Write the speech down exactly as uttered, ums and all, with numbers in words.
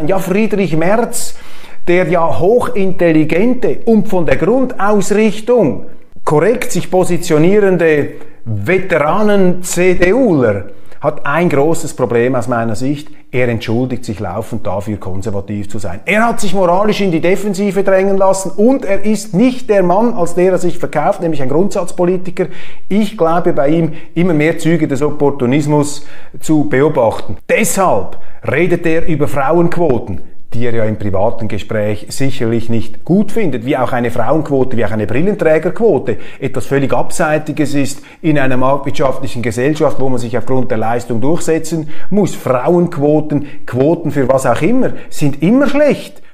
Ja, Friedrich Merz, der ja hochintelligente und von der Grundausrichtung korrekt sich positionierende Veteranen-CDUler, hat ein großes Problem aus meiner Sicht. Er entschuldigt sich laufend dafür, konservativ zu sein. Er hat sich moralisch in die Defensive drängen lassen und er ist nicht der Mann, als der er sich verkauft, nämlich ein Grundsatzpolitiker. Ich glaube bei ihm immer mehr Züge des Opportunismus zu beobachten. Deshalb redet er über Frauenquoten, die er ja im privaten Gespräch sicherlich nicht gut findet, wie auch eine Frauenquote, wie auch eine Brillenträgerquote etwas völlig Abseitiges ist in einer marktwirtschaftlichen Gesellschaft, wo man sich aufgrund der Leistung durchsetzen muss. Frauenquoten, Quoten für was auch immer, sind immer schlecht.